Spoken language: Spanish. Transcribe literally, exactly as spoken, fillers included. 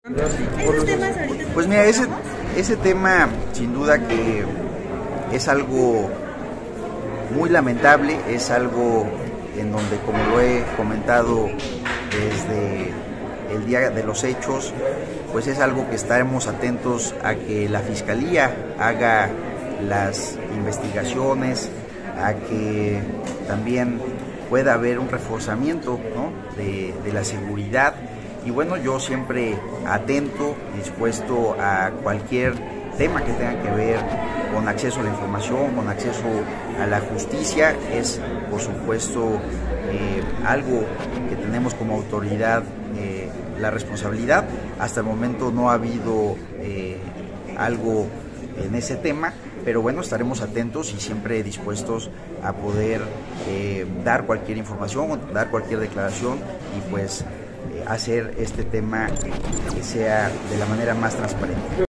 ¿Esos temas ahorita? Pues mira, ese, ese tema sin duda que es algo muy lamentable, es algo en donde, como lo he comentado desde el día de los hechos, pues es algo que estaremos atentos a que la Fiscalía haga las investigaciones, a que también pueda haber un reforzamiento, ¿no?, de, de la seguridad. Y bueno, yo siempre atento, dispuesto a cualquier tema que tenga que ver con acceso a la información, con acceso a la justicia. Es, por supuesto, eh, algo que tenemos como autoridad eh, la responsabilidad. Hasta el momento no ha habido eh, algo en ese tema, pero bueno, estaremos atentos y siempre dispuestos a poder eh, dar cualquier información, dar cualquier declaración y pues hacer este tema que sea de la manera más transparente.